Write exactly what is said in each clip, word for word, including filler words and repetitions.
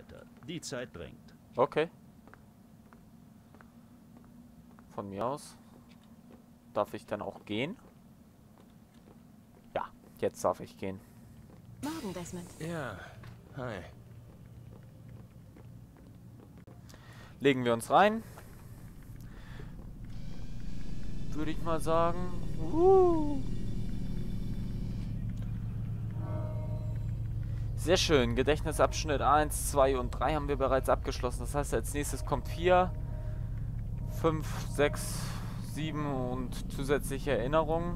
weiter. Die Zeit drängt. Okay. Von mir aus. Darf ich dann auch gehen? Ja, jetzt darf ich gehen. Morgen, Desmond. Ja, hi. Legen wir uns rein. Würde ich mal sagen. Uh. Sehr schön. Gedächtnisabschnitt eins, zwei und drei haben wir bereits abgeschlossen. Das heißt, als nächstes kommt vier, fünf, sechs, sieben und zusätzliche Erinnerungen.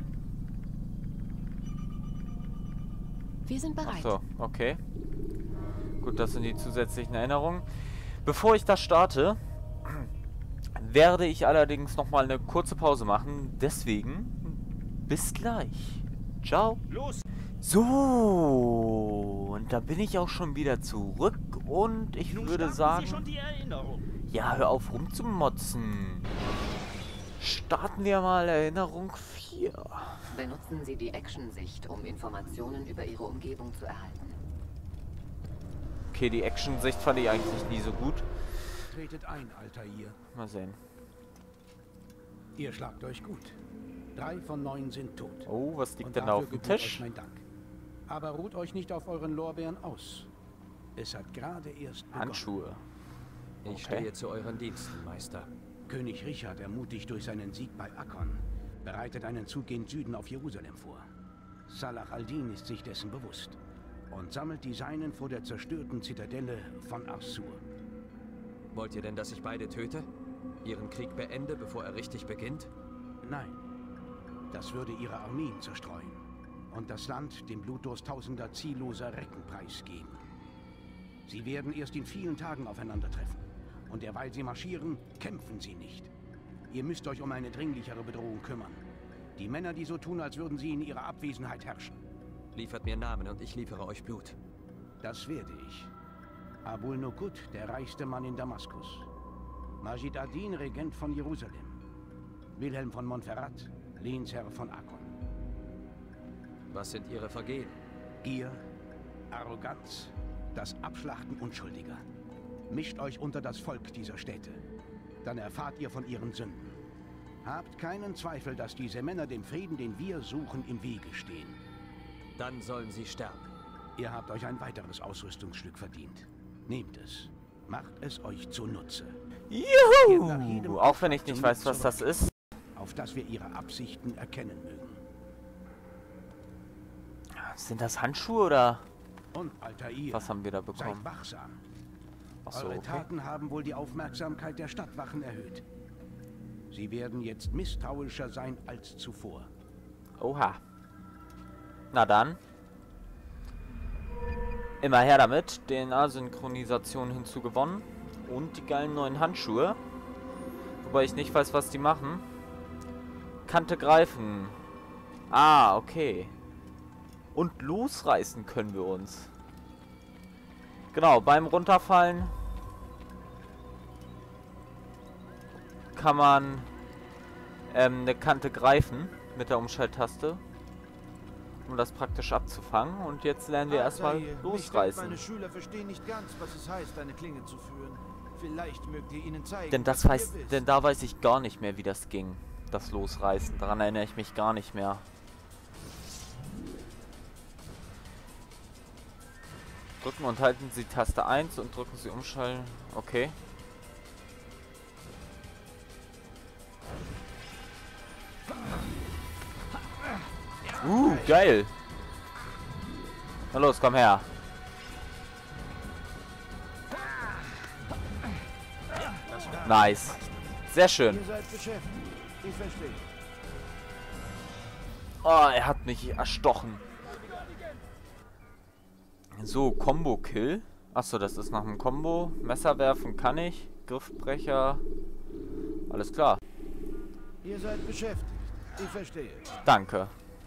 Wir sind bereit. So, okay. Gut, das sind die zusätzlichen Erinnerungen. Bevor ich das starte, werde ich allerdings nochmal eine kurze Pause machen. Deswegen, bis gleich. Ciao. Los! So, und da bin ich auch schon wieder zurück und ich Nun würde starten sagen... Sie schon die Erinnerung. Ja, hör auf rumzumotzen. Starten wir mal Erinnerung vier. Benutzen Sie die Action-Sicht, um Informationen über Ihre Umgebung zu erhalten. Okay, die Action-Sicht fand ich eigentlich nie so gut. Tretet ein, Altair. Mal sehen. Ihr schlagt euch gut. Drei von neun sind tot. Oh, was liegt Und denn da dafür auf dem gebührt Tisch? euch mein Dank. Aber ruht euch nicht auf euren Lorbeeren aus. Es hat gerade erst begonnen. Handschuhe. Ich Okay. stehe zu euren Diensten, Meister. König Richard, ermutigt durch seinen Sieg bei Akkon, bereitet einen Zug gen Süden auf Jerusalem vor. Salah al-Din ist sich dessen bewusst und sammelt die Seinen vor der zerstörten Zitadelle von Arsur. Wollt ihr denn, dass ich beide töte? Ihren Krieg beende, bevor er richtig beginnt? Nein, das würde ihre Armeen zerstreuen und das Land dem Blutdurst tausender zielloser Recken preisgeben. Sie werden erst in vielen Tagen aufeinandertreffen. Und derweil sie marschieren, kämpfen sie nicht. Ihr müsst euch um eine dringlichere Bedrohung kümmern. Die Männer, die so tun, als würden sie in ihrer Abwesenheit herrschen. Liefert mir Namen und ich liefere euch Blut. Das werde ich. Abul Nukut, der reichste Mann in Damaskus. Majid ad-Din, Regent von Jerusalem. Wilhelm von Montferrat, Lehnsherr von Akkon. Was sind ihre Vergehen? Gier, Arroganz, das Abschlachten Unschuldiger. Mischt euch unter das Volk dieser Städte. Dann erfahrt ihr von ihren Sünden. Habt keinen Zweifel, dass diese Männer dem Frieden, den wir suchen, im Wege stehen. Dann sollen sie sterben. Ihr habt euch ein weiteres Ausrüstungsstück verdient. Nehmt es. Macht es euch zunutze. Kehrt nach jedem Juhu! Auch wenn ich nicht zum weiß, was das zurück, ist. auf dass wir ihre Absichten erkennen mögen. Sind das Handschuhe oder Und Altair, was haben wir da seid bekommen? wachsam. Achso, Eure okay. Taten haben wohl die Aufmerksamkeit der Stadtwachen erhöht. Sie werden jetzt misstrauischer sein als zuvor. Oha. Na dann. Immer her damit. D N A-Synchronisation hinzugewonnen. Und die geilen neuen Handschuhe. Wobei ich nicht weiß, was die machen. Kante greifen. Ah, okay. Und losreißen können wir uns. Genau, beim Runterfallen kann man ähm, eine Kante greifen mit der Umschalttaste, um das praktisch abzufangen. Und jetzt lernen wir erstmal losreißen. Meine Schüler verstehen nicht ganz, was es heißt, eine Klinge zu führen. Vielleicht mögt ihr ihnen zeigen, Denn das was ihr weiß, wisst. denn da weiß ich gar nicht mehr, wie das ging. Das Losreißen. Daran erinnere ich mich gar nicht mehr. Drücken und halten Sie Taste eins und drücken Sie umschalten. Okay. Uh, geil. Na los, komm her. Nice. Sehr schön. Ihr seid beschäftigt. Ich verstehe. Oh, er hat mich erstochen. So, Combo-Kill. Achso, das ist nach einem Combo. Messer werfen kann ich. Griffbrecher. Alles klar. Ihr seid beschäftigt. Ich verstehe. Danke.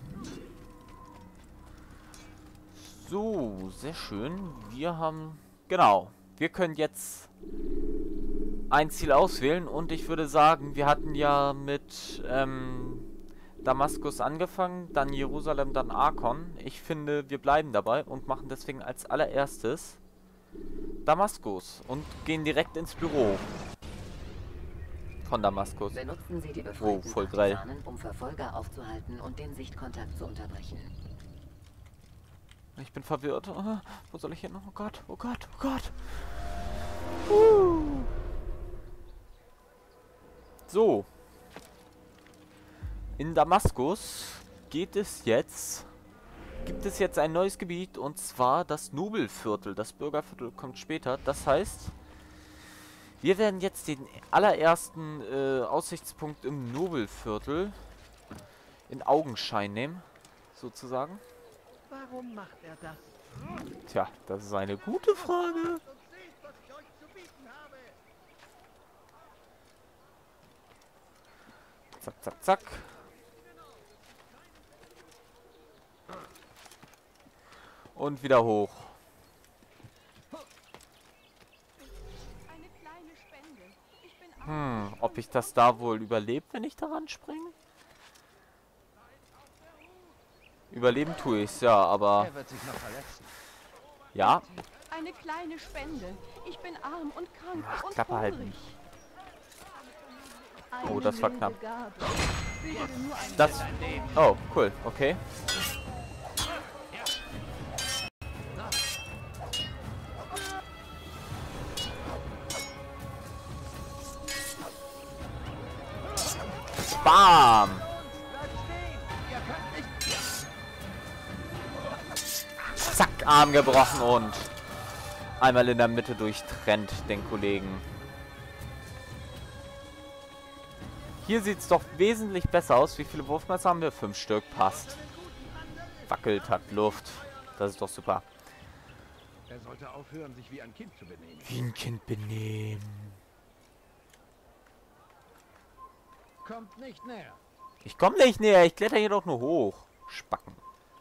So, sehr schön. Wir haben... Genau. Wir können jetzt ein Ziel auswählen. Und ich würde sagen, wir hatten ja mit ähm, Damaskus angefangen, dann Jerusalem, dann Akkon. Ich finde, wir bleiben dabei und machen deswegen als allererstes Damaskus und gehen direkt ins Büro von Damaskus. Benutzen Sie die Oh, befreiten voll geil. Partisanen, um Verfolger aufzuhalten und den Sichtkontakt zu unterbrechen. Ich bin verwirrt. Oh, wo soll ich hin? Oh Gott, oh Gott, oh Gott. Uh. So. In Damaskus geht es jetzt... Gibt es jetzt ein neues Gebiet, und zwar das Nubelviertel. Das Bürgerviertel kommt später. Das heißt, wir werden jetzt den allerersten äh, Aussichtspunkt im Nubelviertel in Augenschein nehmen, sozusagen. Warum macht er das? Tja, das ist eine gute Frage. Zack, zack, zack. Und wieder hoch. Eine kleine Spende. Ich bin Hm, ob ich das da wohl überlebe, wenn ich daran springe? Überleben tue ich's, ja, aber... Er wird sich noch verletzen. Ja, eine kleine Spende. Ich bin arm und krank Ach, und Klappe halten. hungrig. Oh, Eine das war milde knapp. Gabe. Bilde nur ein das... Oh, cool, okay. Bam! Zack, Arm gebrochen und einmal in der Mitte durchtrennt den Kollegen. Hier sieht es doch wesentlich besser aus. Wie viele Wurfmesser haben wir? Fünf Stück, passt. Wackelt, hat Luft. Das ist doch super. Er sollte aufhören, sich wie ein Kind zu benehmen. Wie ein Kind benehmen. Kommt nicht näher. Ich komme nicht näher, ich kletter hier doch nur hoch. Spacken.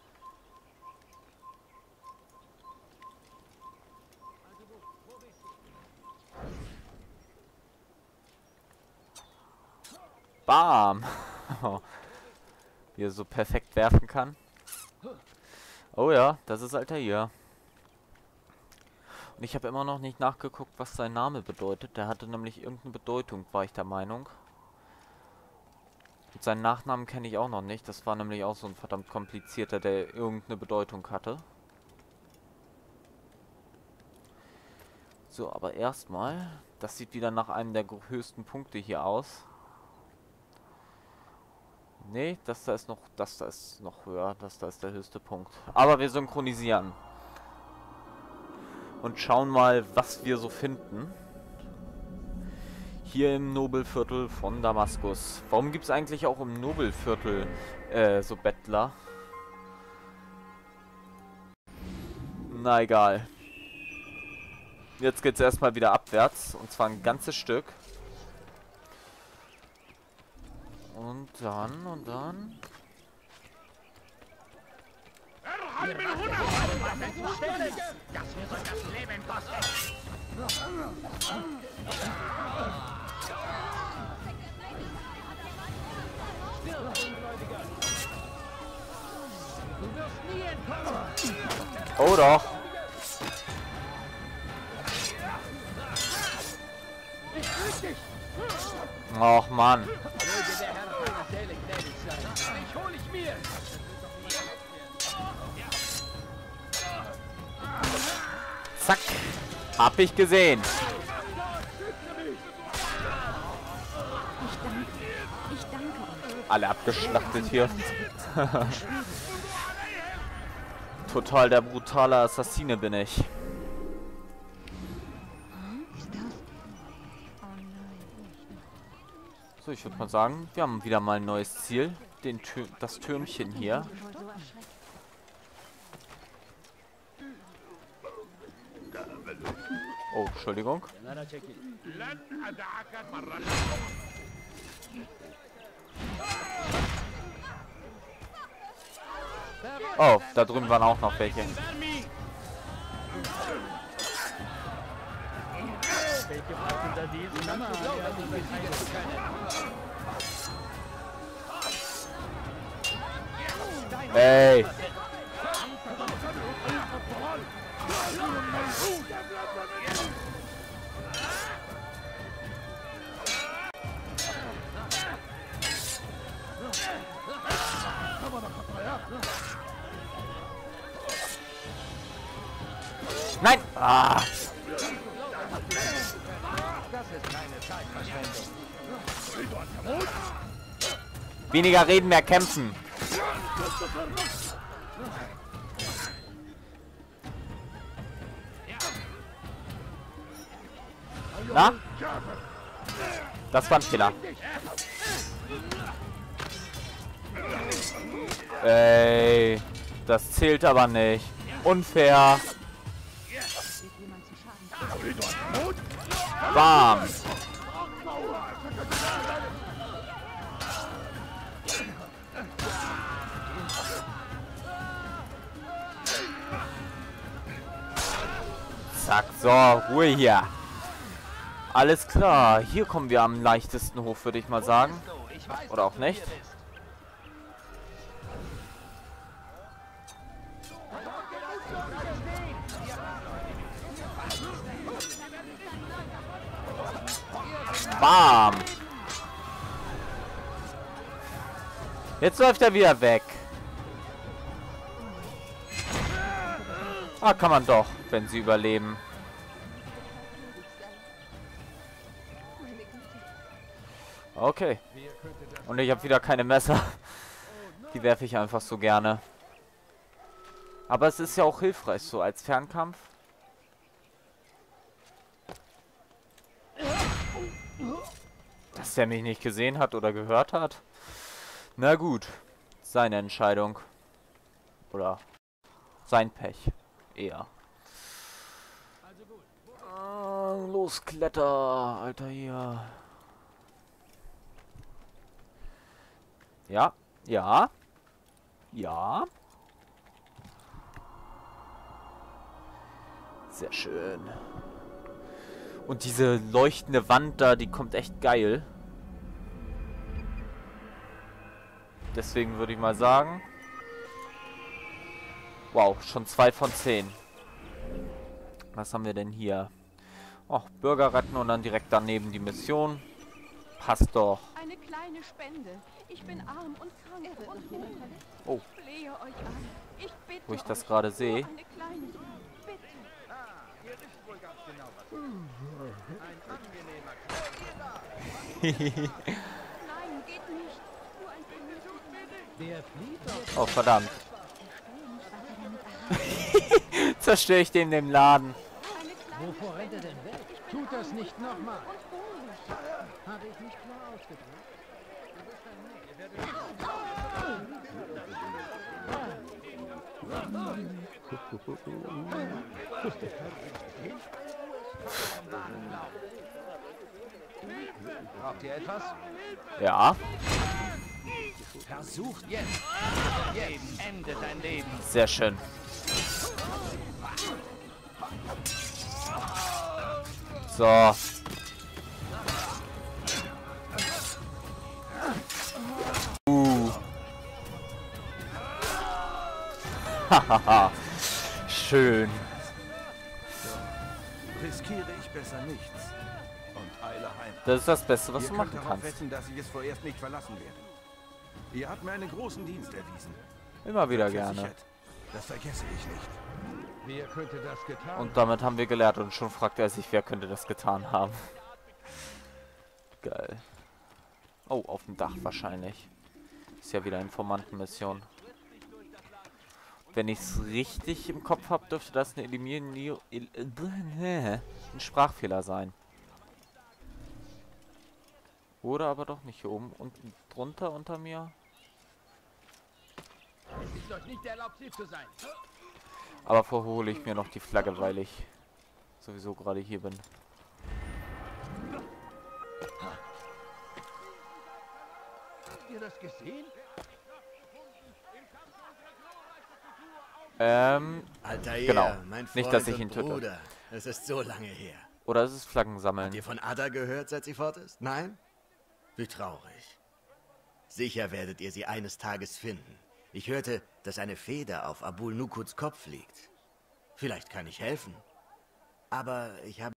Bam! Wie er so perfekt werfen kann. Oh ja, das ist Alter hier. Und ich habe immer noch nicht nachgeguckt, was sein Name bedeutet. Der hatte nämlich irgendeine Bedeutung, war ich der Meinung. Und seinen Nachnamen kenne ich auch noch nicht. Das war nämlich auch so ein verdammt komplizierter, der irgendeine Bedeutung hatte. So, aber erstmal, das sieht wieder nach einem der höchsten Punkte hier aus. Nee, das da ist noch, das da ist noch höher. Das da ist der höchste Punkt. Aber wir synchronisieren. Und schauen mal, was wir so finden. Hier im Nobelviertel von Damaskus. Warum gibt es eigentlich auch im Nobelviertel äh, so Bettler? Na egal. Jetzt geht es erstmal wieder abwärts. Und zwar ein ganzes Stück. Und dann, und dann... Das wird euch das Leben kosten. Du wirst nie entkommen. Oh doch. Ich grüß dich. Och Mann. Möge der Herr deiner Seele gnädig sein. Ich hol ich mir. Zack. Hab ich gesehen. Ich danke. Ich danke euch. Alle abgeschlachtet hier. Total der brutale Assassine bin ich. Ist das? Oh nein. So, ich würde mal sagen, wir haben wieder mal ein neues Ziel. Den Tür das Türmchen hier. Oh, Entschuldigung. Oh, da drüben waren auch noch welche. Ey! Nein! Ah! Das ist keine Zeitverschwendung. Weniger reden, mehr kämpfen. Na? Das war ein Fehler. Ey, das zählt aber nicht. Unfair. Bam. Zack, so, Ruhe hier. Alles klar, hier kommen wir am leichtesten hoch, würde ich mal sagen. Oder auch nicht. Bam! Jetzt läuft er wieder weg. Ah, kann man doch, wenn sie überleben. Okay. Und ich habe wieder keine Messer. Die werfe ich einfach so gerne. Aber es ist ja auch hilfreich, so als Fernkampf. Dass der mich nicht gesehen hat oder gehört hat. Na gut. Seine Entscheidung. Oder sein Pech. Eher. Ah, los, Kletter, Alter, hier. Ja, ja. Ja. Sehr schön. Und diese leuchtende Wand da, die kommt echt geil. Deswegen würde ich mal sagen... Wow, schon zwei von zehn. Was haben wir denn hier? Oh, Bürger retten und dann direkt daneben die Mission. Passt doch. Eine kleine Spende. Ich bin arm und krank und hungrig. Oh. Ich flehe euch an. Ich bitte Wo ich das euch, gerade sehe. nur eine kleine Summe. Bitte. Ihr wisst wohl ganz genau, was es ist. Ein angenehmer Nein, geht nicht. Nur ein paar Minuten. Der flieht doch. Oh, verdammt. Zerstöre ich dem den Laden. Eine kleine Wovor rennt er denn weg? Ich bin Tut das arm nicht nochmal. und hungrig. Habe ich nicht klar ausgedrückt? Du bist ein Mensch. Ihr werdet Braucht ihr etwas? Ja. Versucht jetzt. Jetzt endet dein Leben. Sehr schön. So. Uh. Hahaha. Schön. Riskiere ich besser nichts. Und eile heim. Das ist das Beste, was Ihr du könnt machen darauf kannst. wetten, dass ich es vorerst nicht verlassen werde. Ihr habt mir einen großen Dienst erwiesen. Immer wieder Seid gerne. versichert. Das vergesse ich nicht. Wer könnte das getan Und damit haben wir gelernt und schon fragt er sich, wer könnte das getan haben. Geil. Oh, auf dem Dach wahrscheinlich. Ist ja wieder Informantenmission. Wenn ich es richtig im Kopf habe, dürfte das eine Eliminier El ein Sprachfehler sein. Oder aber doch nicht hier oben. Unten drunter unter mir. Es ist euch nicht erlaubt, sie zu sein. Aber vorher hole ich mir noch die Flagge, weil ich sowieso gerade hier bin. Habt ihr das gesehen? Ähm, Altair, genau. mein Freund Nicht, dass ich und ihn töte. Bruder. Es ist so lange her. Oder ist es Flaggen Habt sammeln? ihr von Ada gehört, seit sie fort ist? Nein? Wie traurig. Sicher werdet ihr sie eines Tages finden. Ich hörte, dass eine Feder auf Abul Nukuds Kopf liegt. Vielleicht kann ich helfen. Aber ich habe